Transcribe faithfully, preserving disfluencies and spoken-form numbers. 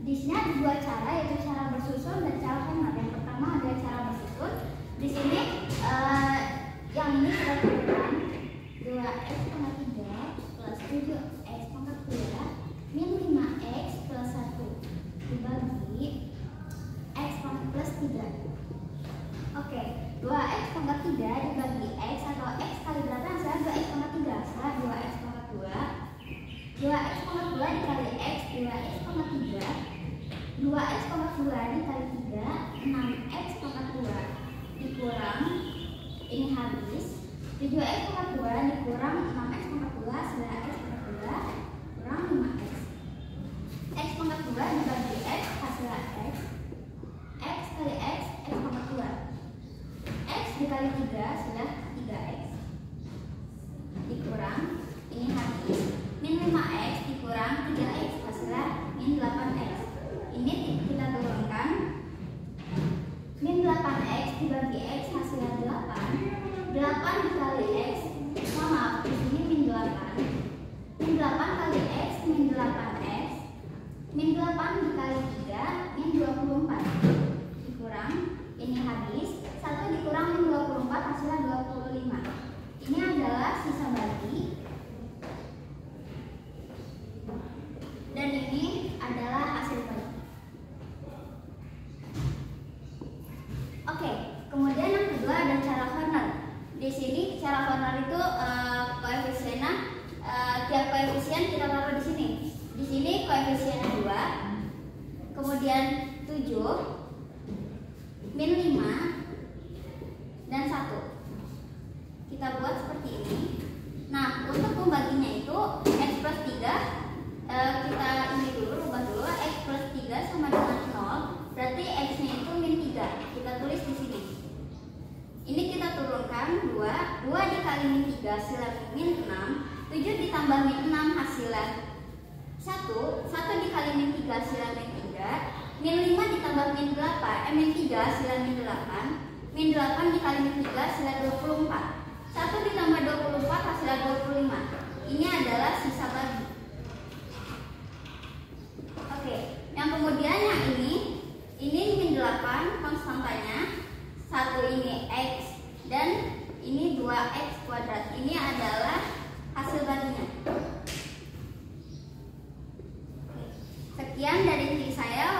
di sini ada dua cara, yaitu cara bersusun dan cara hemat. Yang pertama adalah cara bersusun. Di sini uh, yang ini sudah ditentukan dua x pangkat tiga plus tujuh x pangkat dua min lima x plus satu dibagi x pangkat plus tiga. Oke, dua x pangkat tiga dibagi x atau x kali berapa? Hasilnya dua x pangkat tiga. Hasilnya dua x pangkat dua. dua x pangkat dua dikali x, dua x pangkat tiga. dua x pangkat dua dikali tiga, enam x pangkat dua dikurang, ini habis, tujuh x pangkat dua dikurang enam x pangkat dua, hasilnya x pangkat dua kurang lima x. X pangkat dua dibagi x, hasilnya x. X kali x, x pangkat dua. X dikali tiga, hasilnya tiga x. Dikurang, ini habis, min lima x dikurang tiga x, hasilnya min delapan x. Ini kita turunkan, min delapan x dibagi x, hasilnya delapan. delapan dikali x, mohon maaf, di sini min delapan. Min delapan kali x, min delapan x. Min delapan dikali tiga, min dua puluh empat. Dikurang, ini habis, satu dikurang min dua puluh empat, hasilnya dua puluh lima. Ini adalah sisa bagi. Dan ini adalah hasil bagi. Oke, kemudian yang kedua ada cara corner. Di sini cara corner itu uh, koefisiennya uh, tiap koefisien kita taruh di sini. Di sini koefisiennya dua, kemudian tujuh, min lima, dan satu. Kita buat seperti ini. Nah, untuk membaginya itu x plus tiga, uh, kita ini dulu, rubah dulu. X plus tiga sama dengan nol, berarti x-nya itu min tiga. Kita tulis di sini. Ini kita turunkan dua, dua dikali min tiga hasilnya min enam, tujuh ditambah min enam hasilnya satu, satu dikali min tiga hasilnya min tiga, min lima ditambah min delapan, eh min tiga hasilnya min delapan, min delapan dikali min tiga hasilnya dua puluh empat, satu ditambah dua puluh empat hasilnya dua puluh lima. Ini adalah sisa bagi. Oke, yang kemudian yang ini, ini min delapan konstantanya, satu ini x, dan ini dua x kuadrat. Ini adalah hasil baginya. Sekian dari diri saya.